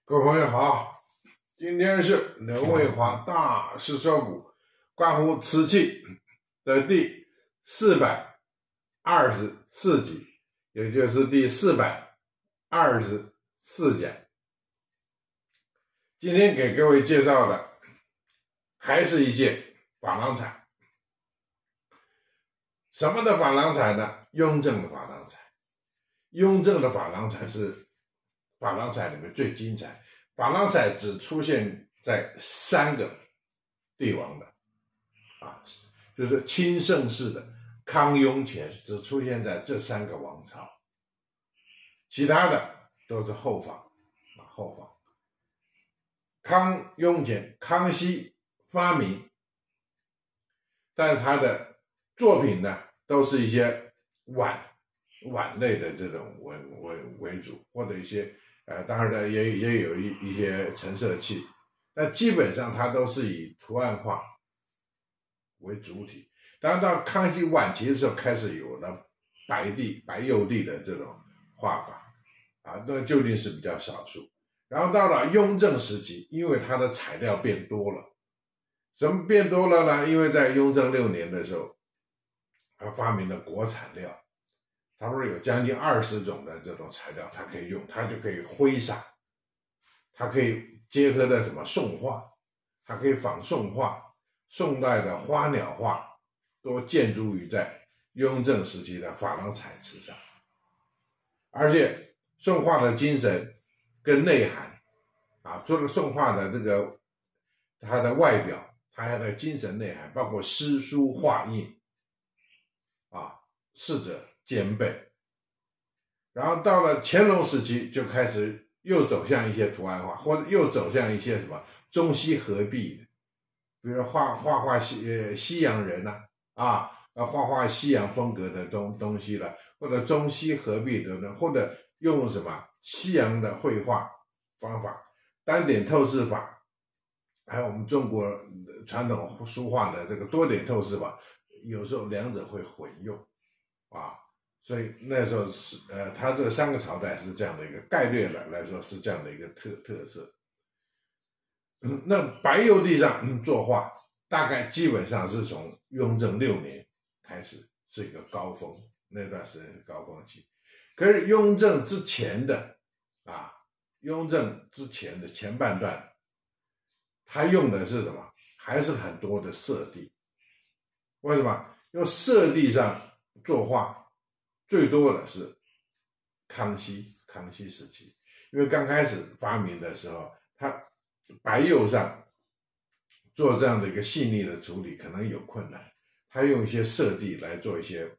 各位朋友好，今天是刘卫华大师说古关乎瓷器的第424集，也就是第424讲。今天给各位介绍的还是一件珐琅彩。什么的珐琅彩呢？雍正的珐琅彩。雍正的珐琅彩是珐琅彩里面最精彩。珐琅彩只出现在3个帝王的就是清盛世的康雍乾，只出现在这3个王朝，其他的都是后仿。康雍乾，康熙发明，但是他的作品呢，都是一些碗类的这种为主，或者一些当然的也有一些陈设器，但基本上它都是以图案画为主体。当然到康熙晚期的时候，开始有了白釉地的这种画法那究竟是比较少数。然后到了雍正时期，因为它的材料变多了。什么变多了呢？因为在雍正6年的时候，他发明了国产料，他不是有将近20种的这种材料，它可以用，它就可以挥洒，它可以结合的什么宋画，它可以仿宋画，宋代的花鸟画都建筑于在雍正时期的珐琅彩瓷上。而且宋画的精神跟内涵除了宋画的这个它的外表，它还有的精神内涵，包括诗书画印四者兼备。然后到了乾隆时期，就开始又走向一些图案画，或者又走向一些什么中西合璧的，比如画西洋人画西洋风格的东西了，或者中西合璧的，或者用什么西洋的绘画方法，单点透视法，还有我们中国传统书画的这个多点透视法，有时候两者会混用所以那时候是它这3个朝代是这样的一个概略来说是这样的一个特色。那白釉地上作画，大概基本上是从雍正6年开始是一个高峰，那段时间是高峰期。可是雍正之前的前半段，他用的是什么？还是很多的色地。为什么？用色地上作画最多的是康熙时期，因为刚开始发明的时候，他白釉上做这样的一个细腻的处理可能有困难，他用一些色地来做一些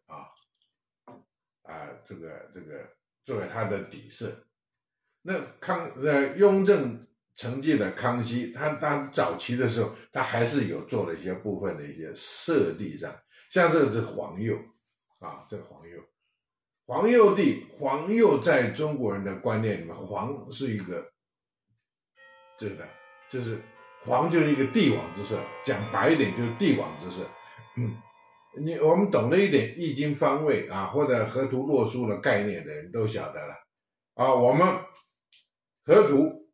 这个作为它的底色。那雍正承继了康熙，他早期的时候，他还是有做了一些部分的一些色地上，像这个是黄釉这个黄釉在中国人的观念里面，黄是一个就是黄就是一个帝王之色，讲白一点就是帝王之色。我们懂了一点易经方位或者河图洛书的概念的人都晓得了我们河图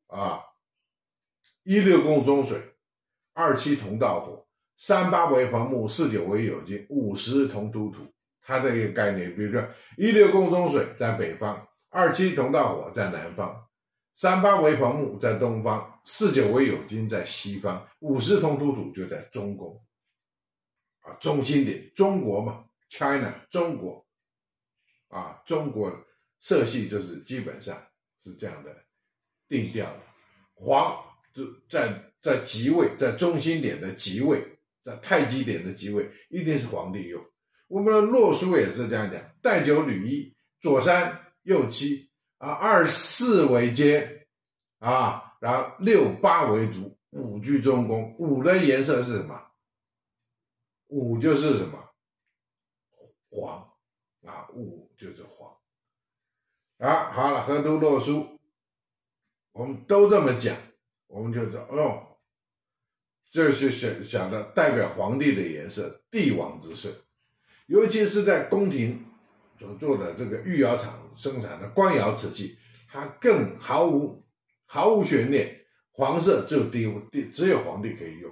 16宫中水，27同道火，38为棚木，49为酉金，50同土土。它的一个概念，比如说16宫中水在北方，27同道火在南方，38为棚木在东方，49为酉金在西方，50同土土就在中宫中心点，中国嘛 China 中国中国色系就是基本上是这样的定调的。黄就在极位，在中心点的极位，在太极点的极位，一定是黄帝釉。我们的洛书也是这样讲，带9履一，左3右724为阶然后6、8为足，5居中宫。5的颜色是什么？5就是什么？黄5就是黄好了，河图洛书我们都这么讲，我们就知道这是想的代表皇帝的颜色，帝王之色。尤其是在宫廷所做的这个御窑厂生产的官窑瓷器，它更毫无毫无悬念，黄色只有皇帝可以用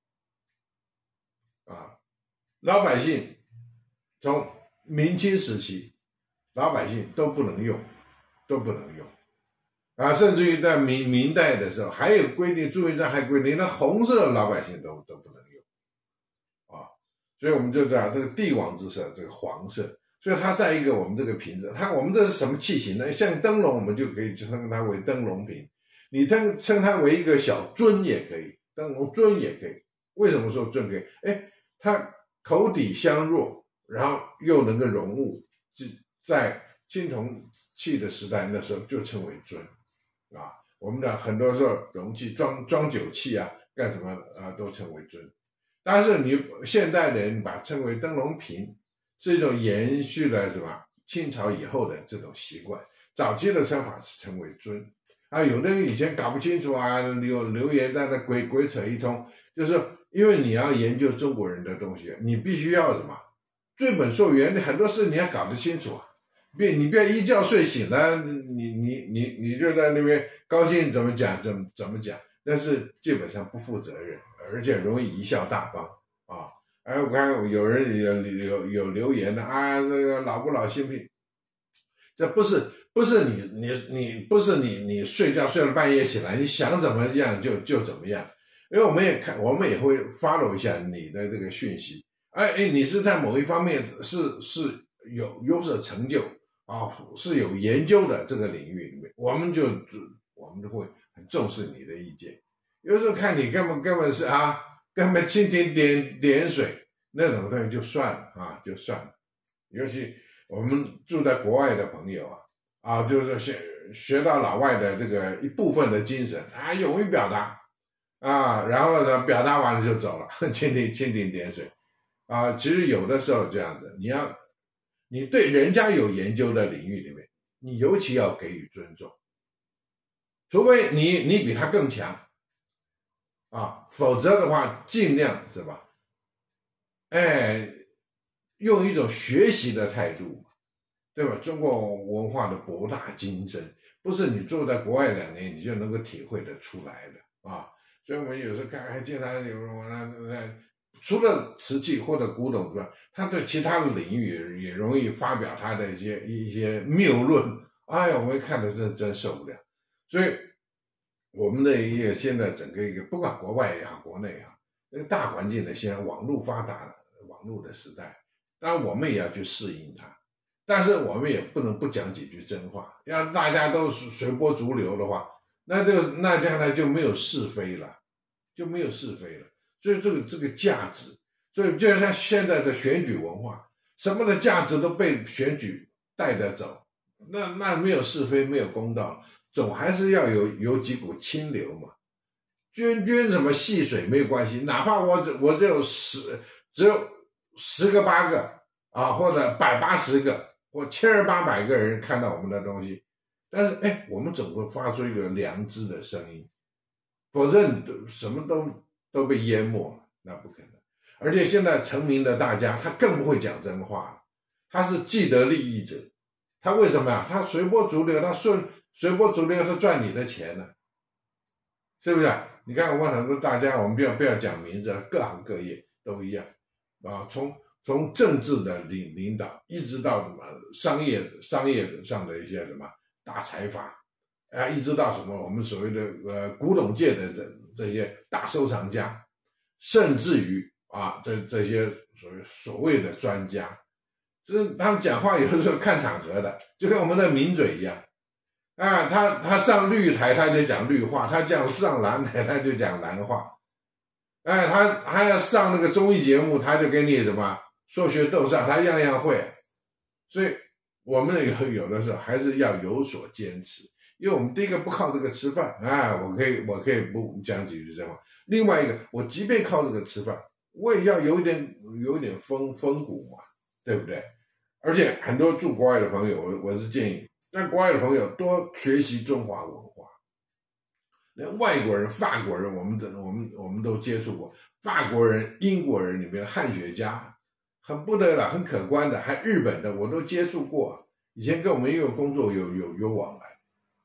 啊，老百姓从明清时期，老百姓都不能用啊，甚至于在明代的时候还有规定，朱元璋还规定，那红色老百姓都不能用啊，所以我们就知道这个帝王之色，这个黄色。所以它在一个我们这个瓶子，我们这是什么器型呢？像灯笼，我们就可以称它为灯笼瓶，你称它为一个小樽也可以，灯笼樽也可以。为什么说樽可以？它口底香弱，然后又能够容物，在青铜器的时代，那时候就称为樽啊。我们的很多时候容器装酒器啊，干什么啊，都称为樽。但是你现代人把它称为灯笼瓶。是一种延续了什么清朝以后的这种习惯，早期的称法是称为樽啊，有的人以前搞不清楚啊，留言在那鬼扯一通，就是因为你要研究中国人的东西，你必须要什么追本溯源，很多事你要搞得清楚啊，你不要一觉睡醒了，你就在那边高兴怎么讲怎么讲，但是基本上不负责任，而且容易贻笑大方啊。我看有人有留言的啊，这个老不老新不新，这不是你睡觉睡到半夜起来，你想怎么样就怎么样，因为我们也会 follow 一下你的这个讯息，你是在某一方面是有所成就啊，是有研究的这个领域里面，我们就会很重视你的意见，有时候看你根本是根本蜻蜓点水那种东西就算了就算了。尤其我们住在国外的朋友就是学到老外的这个一部分的精神勇于表达然后呢表达完了就走了，蜻蜓点水其实有的时候这样子，你对人家有研究的领域里面，你尤其要给予尊重，除非你比他更强否则的话尽量是吧用一种学习的态度，对吧？中国文化的博大精深，不是你住在国外2年你就能够体会得出来的所以我们有时候看经常有人除了瓷器或者古董之外，他对其他的领域也容易发表他的一些谬论，我们看的真受不了。所以我们的一个现在整个一个不管国外也好国内也好，那个大环境的现在网络发达了，网络的时代，当然我们也要去适应它，但是我们也不能不讲几句真话，要大家都随波逐流的话，那将来就没有是非了，所以这个价值，所以就像现在的选举文化，什么的价值都被选举带着走，那没有是非，没有公道，总还是要有几股清流嘛。涓什么细水没有关系，哪怕我只有10个8个或者180个或7800个人看到我们的东西，但是我们总会发出一个良知的声音，否则你什么都被淹没了，那不可能。而且现在成名的大家他更不会讲真话了，他是既得利益者，他为什么呀？他随波逐流，随波逐流他赚你的钱呢，是不是你看我很多大家，我们不要讲名字，各行各业都一样从政治的领导一直到什么商业上的一些什么大财阀一直到什么我们所谓的古董界的这些大收藏家，甚至于这些所谓的专家，就是他们讲话有的时候看场合的，就跟我们的名嘴一样他上绿台他就讲绿话，他上蓝台他就讲蓝话他还要上那个综艺节目，他就给你什么说学逗唱，他样样会。所以我们有的时候还是要有所坚持，因为我们第一个不靠这个吃饭我可以不讲几句真话，另外一个我即便靠这个吃饭，我也要有一点风骨嘛，对不对？而且很多住国外的朋友，我是建议让国外的朋友多学习中华文化。连外国人法国人我们都接触过，法国人英国人里面的汉学家很不得了，很可观的，还日本的我都接触过，以前跟我们因为工作有往来，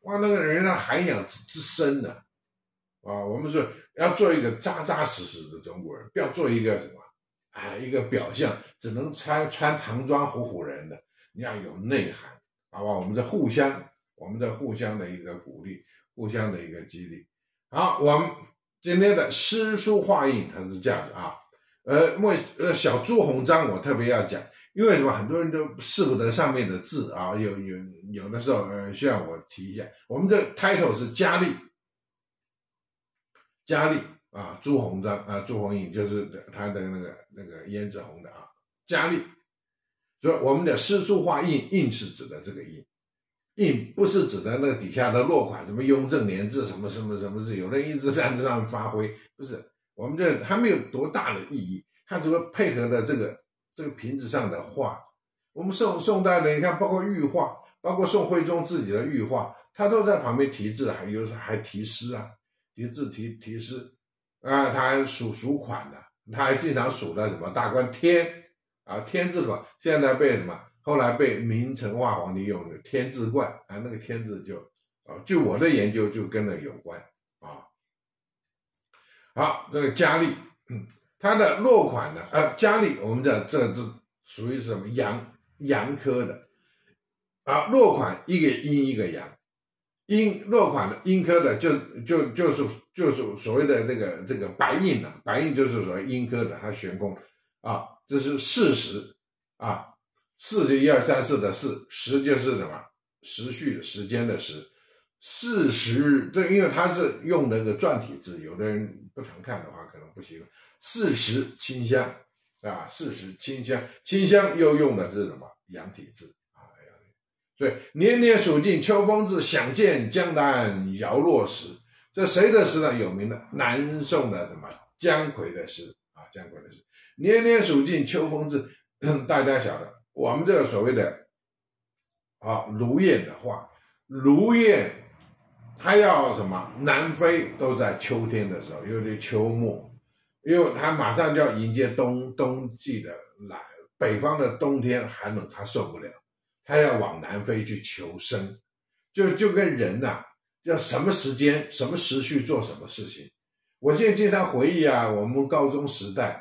哇，那个人家涵养之深呢，我们说要做一个扎扎实实的中国人，不要做一个什么一个表象，只能穿唐装唬唬人的，你要有内涵，好吧？我们互相的一个鼓励，互相的一个激励。好，我们今天的诗书画印它是这样的啊。小朱鸿章我特别要讲，因为什么？很多人都识不得上面的字啊，有的时候需要我提一下。我们这 title 是佳丽啊，朱鸿章啊，朱鸿印就是他的那个胭脂红的啊，佳丽。所以我们的诗书画印，印是指的这个印。印不是指的那个底下的落款，什么雍正年制什么字，有人一直在这上面发挥，不是，我们这还没有多大的意义，它只会配合的这个瓶子上的画。我们宋代的，你看，包括御画，包括宋徽宗自己的御画，他都在旁边题字，有时候还题诗啊，题字题诗啊，他还数款的，他还经常数的什么大官天啊，天字款，现在被什么？后来被明成化皇帝用的天字冠啊，那个天字据我的研究就跟那有关啊。好，这个佳丽，它的落款呢，佳丽我们讲这属于什么阳科的啊，落款一个阴一个阳，落款的阴科的就是所谓的这个白印啊，白印就是所谓阴科的，它悬空啊，这是事实啊。4就1、2、3、4的4，时就是什么？时序时间的时。事实，这因为它是用那个篆体字，有的人不常看的话可能不习惯。事实清香啊，事实清香，清香又用的是什么？阳体字啊。所以年年数尽秋风至，想见江南摇落时。这谁的诗呢？有名的南宋的什么姜夔的诗啊，姜夔的诗。年年数尽秋风至，大家晓得。我们这个所谓的卢燕的话，卢燕它要什么？南飞都在秋天的时候，有点秋末，因为它马上就要迎接冬季的来，北方的冬天寒冷它受不了，它要往南飞去求生，就跟人要什么时间什么时序做什么事情。我现在经常回忆我们高中时代，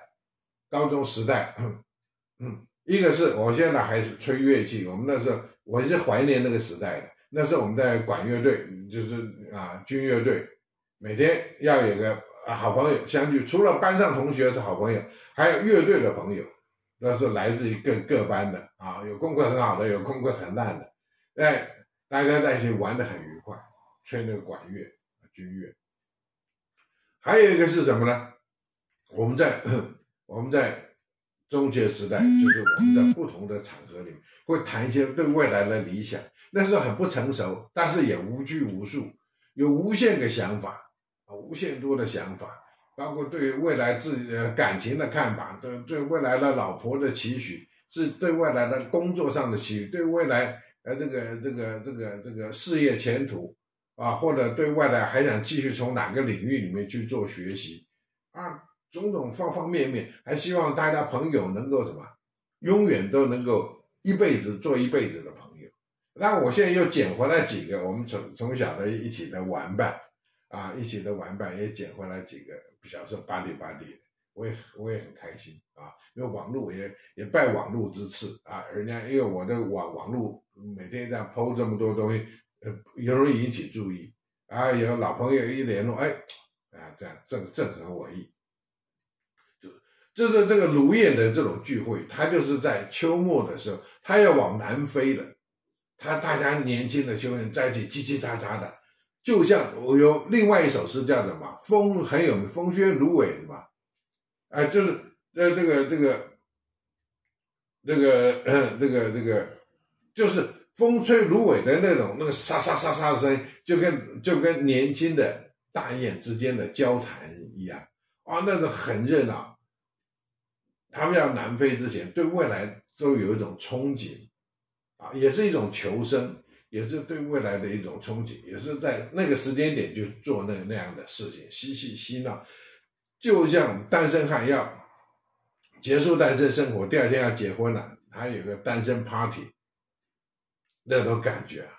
一个是我现在还是吹乐器，我们那时候我是怀念那个时代的。那时候我们在管乐队，就是军乐队，每天要有个好朋友相聚，除了班上同学是好朋友，还有乐队的朋友，那是来自于各班的有功课很好的，有功课很烂的，大家在一起玩得很愉快，吹那个管乐军乐。还有一个是什么呢？我们在中学时代，就是我们在不同的场合里会谈一些对未来的理想，那时候很不成熟，但是也无拘无束，有无限个想法，无限多的想法，包括对未来自己的感情的看法，对未来的老婆的期许，是对未来的工作上的期许，对未来这个事业前途或者对未来还想继续从哪个领域里面去做学习种种方方面面，还希望大家朋友能够什么，永远都能够做一辈子的朋友。那我现在又捡回来几个我们从小的一起的玩伴也捡回来几个小时候巴蒂的，我也很开心因为网络也拜网络之赐人家因为我的网络每天这样 po 这么多东西，也容易引起注意有老朋友一联络，这样正合我意。就是这个卢燕的这种聚会，它就是在秋末的时候，它要往南飞的，大家年轻的秋人在一起叽叽喳喳的，就像我有另外一首诗叫什么很有名，风靴芦苇是吧？就是就是风吹芦苇的那个沙沙沙沙的声音，就跟年轻的大雁之间的交谈一样那个很热闹。他们要南飞之前，对未来都有一种憧憬也是一种求生，也是对未来的一种憧憬，也是在那个时间点就做那样的事情，嬉戏嬉闹，就像单身汉要结束单身生活，第二天要结婚了，还有个单身 party 那种感觉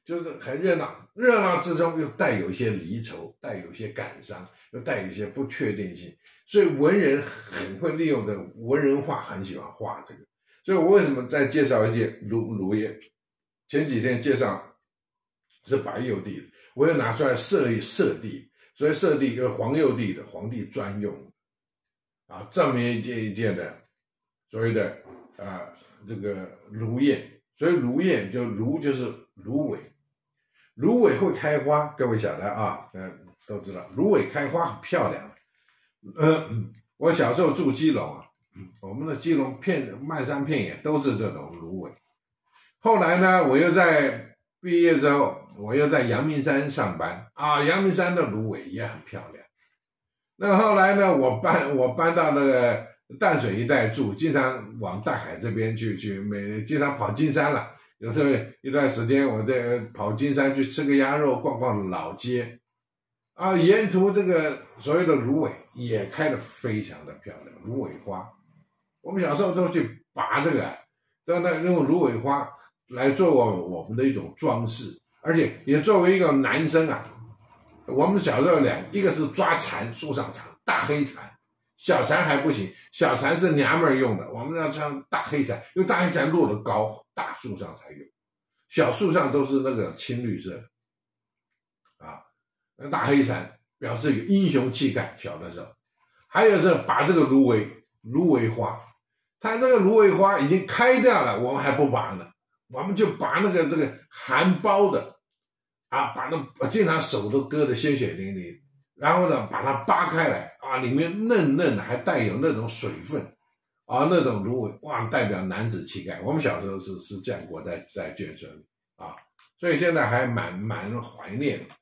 就是很热闹，热闹之中又带有一些离愁，带有一些感伤，又带有一些不确定性。所以文人很会利用的文人画，很喜欢画这个。所以我为什么再介绍一件卢叶？前几天介绍是白釉地的，我又拿出来色地，所以色地就是黄釉地的，皇帝专用啊，这么一件的所谓的这个芦叶。所以芦叶就是芦苇，芦苇会开花，各位晓得啊，都知道芦苇开花很漂亮。我小时候住基隆啊，我们的基隆漫山遍野都是这种芦苇。后来呢，我又在毕业之后，我又在阳明山上班啊，阳明山的芦苇也很漂亮。那后来呢，我搬到那个淡水一带住，经常往大海这边去，经常跑金山了。有时候一段时间我在跑金山去吃个鸭肉，逛逛老街啊，沿途这个所谓的芦苇也开得非常的漂亮，芦苇花。我们小时候都去拔这个，用芦苇花来作为我们的一种装饰，而且也作为一个男生啊。我们小时候一个是抓蝉，树上蝉，大黑蝉，小蝉还不行，小蝉是娘们用的，我们要穿大黑蝉，因为大黑蝉落得高，大树上才有，小树上都是那个青绿色的啊。那大黑蝉表示有英雄气概，小的时候。还有是把这个芦苇花，它那个芦苇花已经开掉了，我们还不拔呢，我们就把这个含苞的啊，经常手都割得鲜血淋淋，然后呢把它扒开来啊，里面嫩的，还带有那种水分啊，那种芦苇哇，代表男子气概。我们小时候是这样过在眷村里啊，所以现在还蛮怀念的。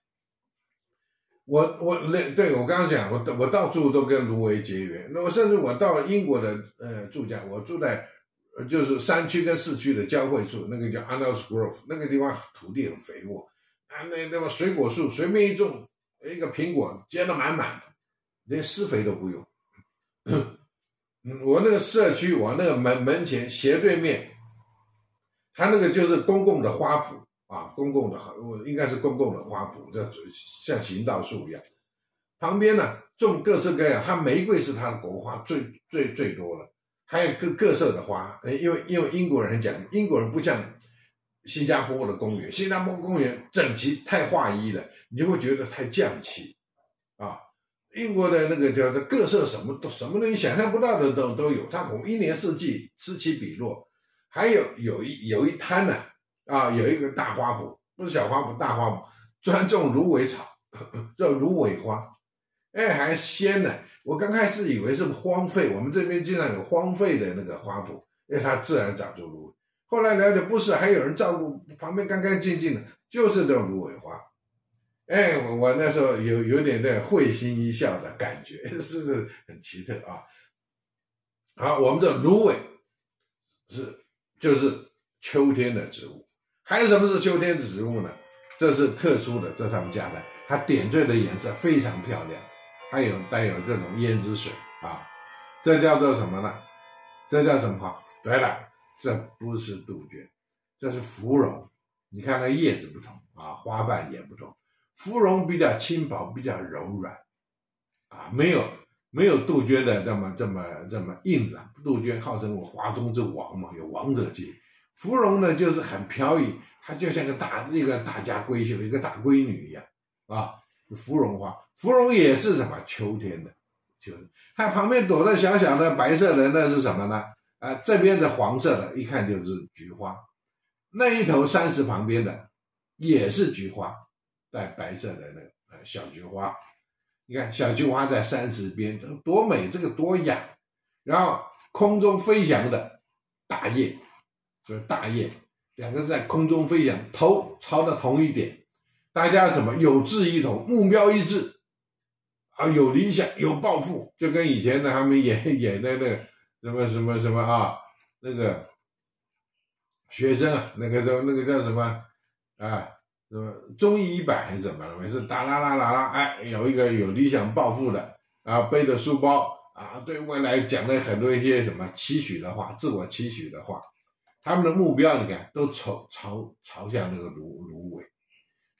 对，我刚刚讲，我到处都跟芦苇结缘。那甚至我到了英国的住家，我住在就是山区跟市区的交汇处，那个叫 Arnold's Grove， 那个地方土地很肥沃啊，那么水果树随便一种，一个苹果结得满满的，连施肥都不用。我那个社区，我那个门前斜对面，它那个就是公共的花圃啊，应该是公共的花圃，这像行道树一样。旁边呢种各式各样，它玫瑰是它的国花最多了，还有各色的花。因为英国人很讲究，英国人不像新加坡的公园，新加坡公园整齐太划一了，你就会觉得太匠气啊。英国的那个叫做各色什么东西想象不到的都有，它红一年四季此起彼落。还有一滩呢啊，有一个大花圃，不是小花圃，大花圃，专种芦苇草，叫芦苇花，还鲜呢。我刚开始以为是荒废，我们这边经常有荒废的那个花圃，因为它自然长出芦苇。后来了解不是，还有人照顾，旁边干干净净的，就是这种芦苇花。我那时候有点那会心一笑的感觉，是很奇特啊。好，我们的芦苇就是秋天的植物。还有什么是秋天的植物呢？这是特殊的，这上面加的，它点缀的颜色非常漂亮，还有带有这种胭脂水啊，这叫做什么呢？这叫什么花？对了，这不是杜鹃，这是芙蓉。你看那叶子不同啊，花瓣也不同。芙蓉比较轻薄，比较柔软啊，没有杜鹃的这么硬朗。杜鹃号称花中之王嘛，有王者气。芙蓉呢就是很飘逸，它就像一个大家闺秀，一个大闺女一样啊。芙蓉花，芙蓉也是什么？秋天的，它旁边躲着小小的白色的，那是什么呢？这边的黄色的，一看就是菊花。那一头山石旁边的也是菊花，带白色的那个小菊花。你看小菊花在山石边，这个多美，这个多雅。然后空中飞翔的大雁，就是大雁，两个在空中飞翔，头朝着同一点，大家什么有志一同，目标一致啊，有理想，有抱负，就跟以前的他们演的那个什么啊，那个学生啊，那个叫什么啊？什么中医100还是什么的，每次哒啦啦啦啦，有一个有理想抱负的啊，背着书包啊，对未来讲了很多一些什么期许的话，自我期许的话，他们的目标你看都朝向那个芦苇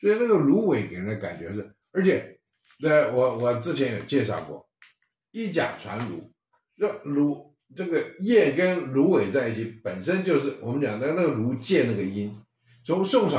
所以那个芦苇给人的感觉是，而且我之前有介绍过，衣甲传芦，这个燕跟芦苇在一起，本身就是我们讲的那个芦借那个音。从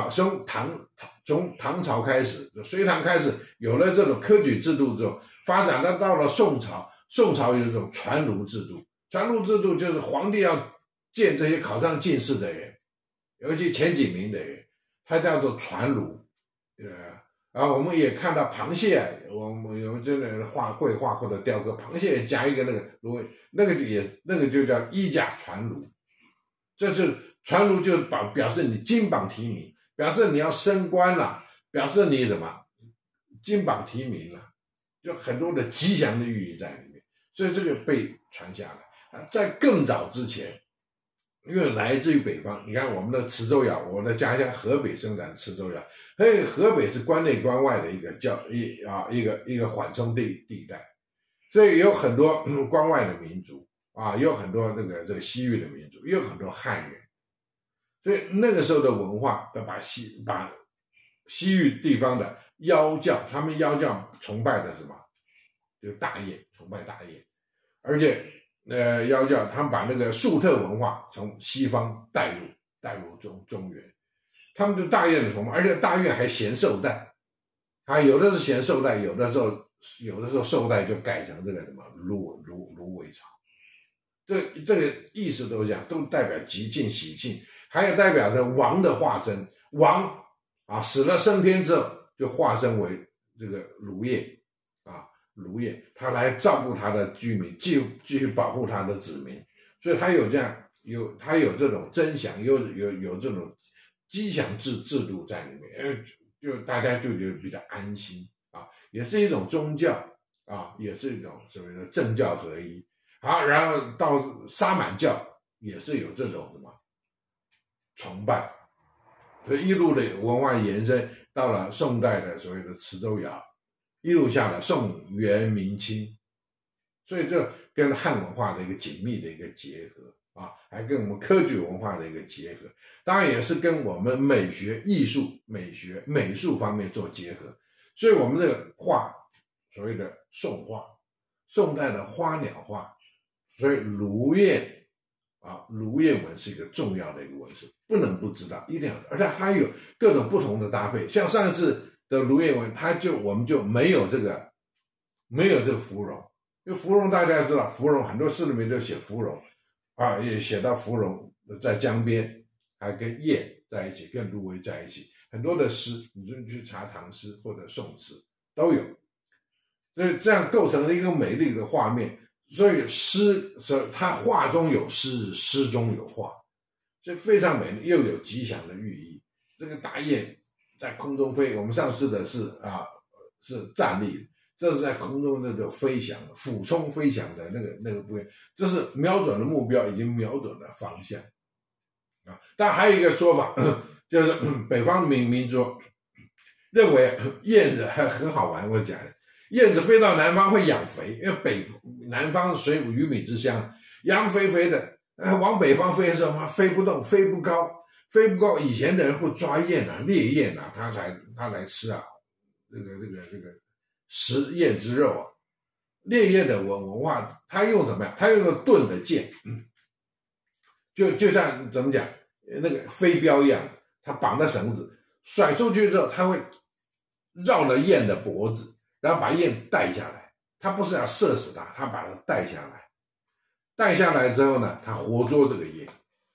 唐朝开始，隋唐开始有了这种科举制度之后，发展到了宋朝，宋朝有一种传芦制度，传芦制度就是皇帝要见这些考上进士的人，尤其前几名的人，它叫做传芦。我们也看到螃蟹，我们有这个绘画或者雕刻，螃蟹也加一个那个芦苇，那个就叫衣甲传芦。这是传芦，就表示你金榜题名，表示你要升官了，表示你什么金榜题名了，就很多的吉祥的寓意在里面，所以这个被传下来。在更早之前，因为来自于北方，你看我们的磁州窑，我的家乡河北生产磁州窑，河北是关内关外的一个缓冲地带，所以有很多关外的民族有很多这个西域的民族，也有很多汉人，所以那个时候的文化把西域地方的妖教，他们妖教崇拜的什么，就大雁，崇拜大雁，而且妖教他们把那个粟特文化从西方带入中原，他们对大雁的崇拜，而且大雁还衔绶带，有的是衔绶带，有的时候绶带就改成这个什么芦苇草，这个意思都这样，都代表吉庆喜庆，还有代表着王的化身，王死了升天之后就化身为这个芦叶，他来照顾他的居民，继续保护他的子民，所以他有这种真祥，有这种吉祥制度在里面，就大家就觉得比较安心也是一种宗教也是一种所谓的政教合一。然后到沙满教也是有这种什么崇拜，所以一路的文化延伸到了宋代的所谓的磁州窑，一路下来宋元明清，所以这跟汉文化的一个紧密的一个结合还跟我们科举文化的一个结合，当然也是跟我们美学、艺术、美术方面做结合。所以我们这个画，所谓的宋画，宋代的花鸟画，所以芦燕纹是一个重要的一个纹饰，不能不知道，一定要，而且还有各种不同的搭配，像上次的芦燕纹，我们就没有这个芙蓉，因为芙蓉大家知道，芙蓉很多诗里面都写芙蓉也写到芙蓉在江边，还跟燕在一起，跟芦苇在一起，很多的诗你就去查唐诗或者宋诗都有，所以这样构成了一个美丽的画面。所以它画中有诗，诗中有画，所以非常美丽，又有吉祥的寓意。这个大雁在空中飞，我们上次的是站立，这是在空中那个飞翔，俯冲飞翔的那个部分，这是瞄准的目标，已经瞄准了方向但还有一个说法，就是北方民族认为燕子很好玩，我讲燕子飞到南方会养肥，因为南方水乳鱼米之乡，养肥肥的，往北方飞的时候飞不动，飞不高，以前的人会抓燕猎燕他来吃这个食燕之肉猎燕的文化，他用什么呀？他用个钝的箭，就像怎么讲，那个飞镖一样，他绑着绳子甩出去之后，他会绕了燕的脖子，然后把燕带下来，他不是要射死它，他把它带下来之后呢，他活捉这个燕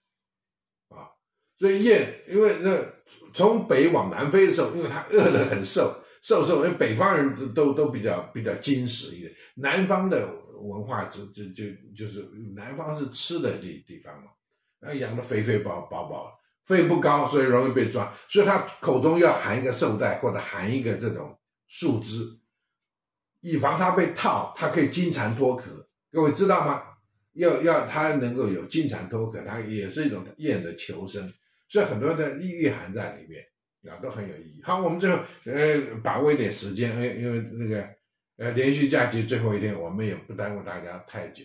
所以燕因为从北往南飞的时候，因为它饿得很瘦，因为北方人都比较精实一点，南方的文化就是南方是吃的地方嘛，养得肥饱飞不高，所以容易被抓，所以他口中要含一个绶带或者含一个这种树枝，以防他被套，他可以金蝉脱壳。各位知道吗？要他能够有金蝉脱壳，它也是一种燕的求生，所以很多的寓含在里面都很有意义。好，我们最后把握一点时间，因为那个连续假期最后一天，我们也不耽误大家太久。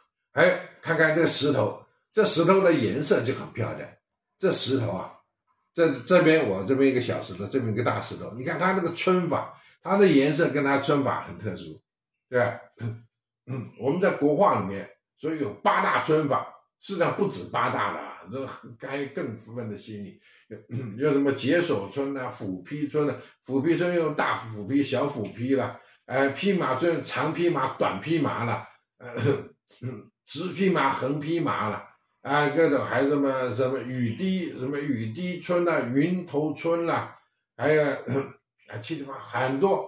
看看这个石头，这石头的颜色就很漂亮。这石头这边我这边一个小石头，这边一个大石头，你看它那个皴法，它的颜色跟它皴法很特殊，对吧？我们在国画里面，所以有8大皴法，事实上不止8大的啊，这还更分的细腻。有什么解锁皴啊、斧劈皴啊，斧劈皴用大斧劈、小斧劈啦，劈马皴长劈马、短劈马啦，直劈马、横劈马啦，各种还有什么雨滴皴啦、云头皴啦，还有七七八很多，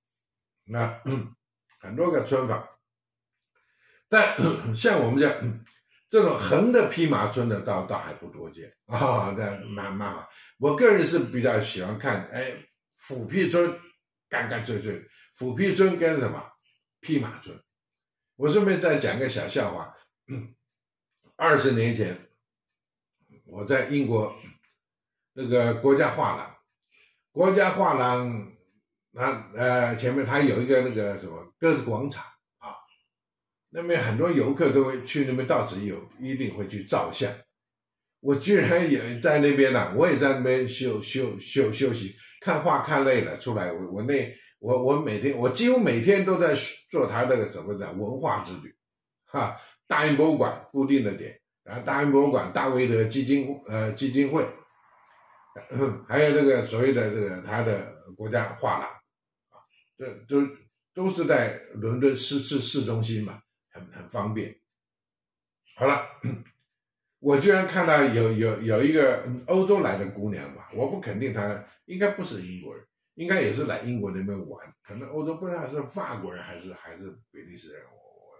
很多个皴法。但像我们这种横的劈马皴的倒还不多见啊，那蛮好。我个人是比较喜欢看，斧劈皴干脆，斧劈皴跟什么劈马皴。我顺便再讲个小笑话，20年前我在英国那个国家画廊，前面它有一个那个什么鸽子广场。那边很多游客都会去那边，到此一定会去照相。我居然也在那边我也在那边休息，看画看累了出来，我几乎每天都在做他那个什么的文化之旅，大英博物馆固定的点，大英博物馆、大卫的基金会，还有那个所谓的这个他的国家画廊，这都是在伦敦市中心嘛。很方便。好了，我居然看到有一个欧洲来的姑娘吧，我不肯定她应该不是英国人，应该也是来英国那边玩，可能欧洲不知道是法国人还是比利时人。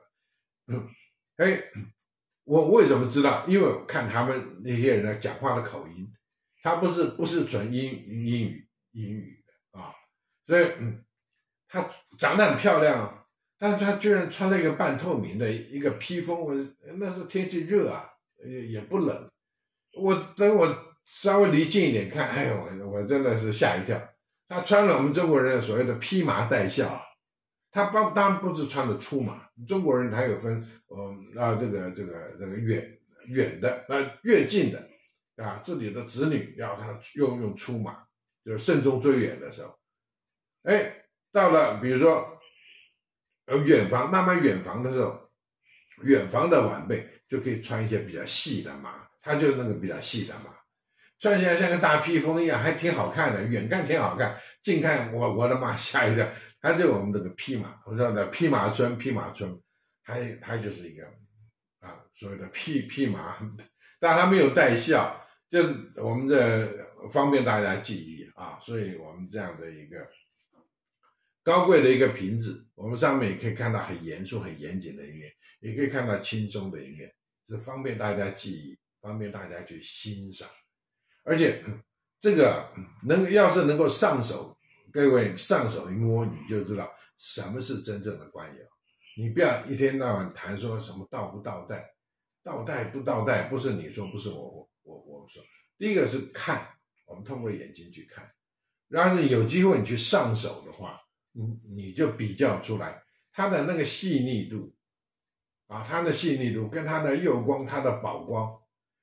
我为什么知道？因为我看他们那些人讲话的口音，他不是纯英语的啊，所以她长得很漂亮。但是他居然穿了一个半透明的一个披风，那时候天气热啊，也不冷。等我稍微离近一点看，我真的是吓一跳。他穿了我们中国人所谓的披麻戴孝，他当然不是穿的粗麻，中国人他有分这个远的越近的自己的子女要他用粗麻，就是慎终追远的时候，到了比如说。慢慢远房的时候，远房的晚辈就可以穿一些比较细的麻，他就那个比较细的麻，穿起来像个大披风一样，还挺好看的，远看挺好看，近看我的妈吓一跳，他就我们这个披麻，我知道的披麻皴，他就是一个所谓的披麻，但他没有带孝，就是我们这方便大家记忆所以我们这样的一个。高贵的一个瓶子，我们上面也可以看到很严肃、很严谨的一面，也可以看到轻松的一面，是方便大家记忆，方便大家去欣赏。而且这个要是能够上手，各位上手一摸，你就知道什么是真正的官窑。你不要一天到晚谈说什么倒不倒带，倒带不倒带，不是你说，不是我说。第一个是看，我们通过眼睛去看，然后有机会你去上手的话。你就比较出来它的那个细腻度它的细腻度跟它的釉光、它的宝光，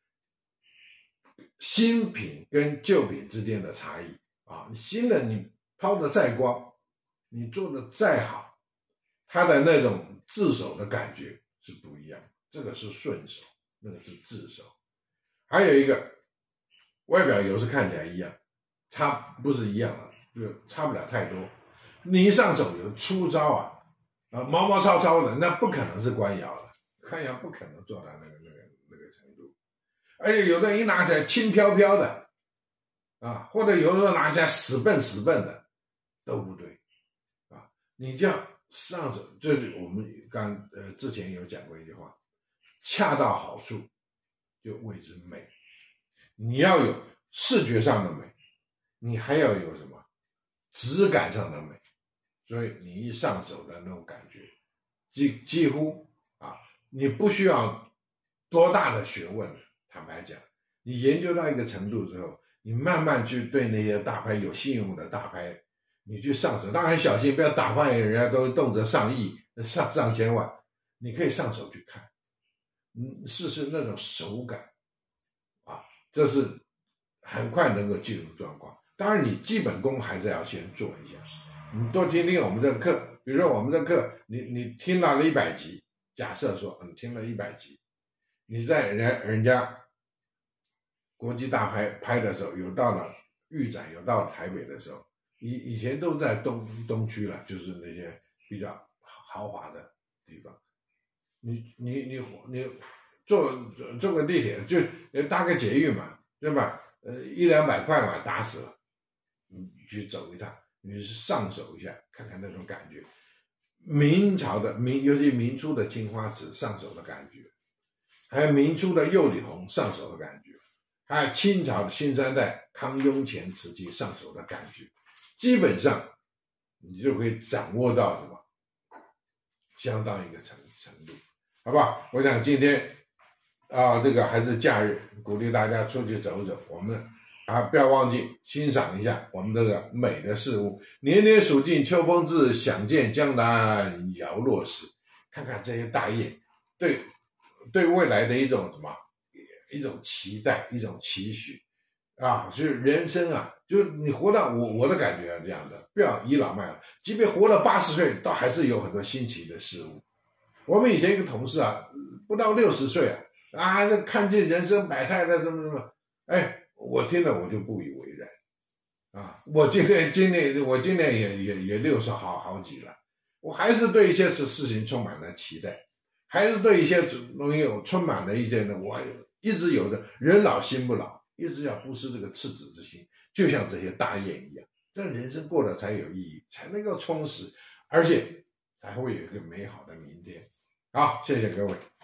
新品跟旧品之间的差异新的你抛的再光，你做的再好，它的那种自手的感觉是不一样，这个是顺手，那个是自手。还有一个外表有时看起来一样，不是一样差不了太多。你一上手有出招毛毛糙糙的，那不可能是官窑了，官窑不可能做到那个程度。而且有的一拿起来轻飘飘的或者有的时候拿起来死笨的，都不对你这样上手，就是我们之前有讲过一句话，恰到好处就谓之美。你要有视觉上的美，你还要有什么质感上的美。所以你一上手的那种感觉，几乎你不需要多大的学问。坦白讲，你研究到一个程度之后，你慢慢去对那些大拍有信用的大拍，你去上手，当然小心不要打坏人家都动辄上亿、上千万，你可以上手去看，试试那种手感这是很快能够进入状况。当然，你基本功还是要先做一下。你多听听我们的课，比如说我们的课，你听到了100集，假设说你听了100集，你在人家国际大拍的时候，有到了预展，有到了台北的时候，以前都在东区了，就是那些比较豪华的地方。你坐个地铁就搭个捷运嘛，对吧？100-200块嘛，打死了。你去走一趟，你是上手一下，看看那种感觉。明朝的尤其明初的青花瓷上手的感觉，还有明初的釉里红上手的感觉，还有清朝的新三代康雍乾瓷器上手的感觉，基本上你就可以掌握到什么相当一个程度，好不好？我想今天这个还是假日，鼓励大家出去走走，我们不要忘记欣赏一下我们这个美的事物。年年数尽秋风至，想见江南摇落时。看看这些大雁，对未来的一种什么，一种期待，一种期许就是人生就是你活到我的感觉这样的，不要倚老卖老，即便活到80岁，倒还是有很多新奇的事物。我们以前一个同事不到60岁看见人生百态的什么，我听了我就不以为然我今年也60好几了，我还是对一些事情充满了期待，还是对一些东西充满了一些呢，我一直有着人老心不老，一直要不失这个赤子之心，就像这些大雁一样，这人生过得才有意义，才能够充实，而且才会有一个美好的明天。好，谢谢各位。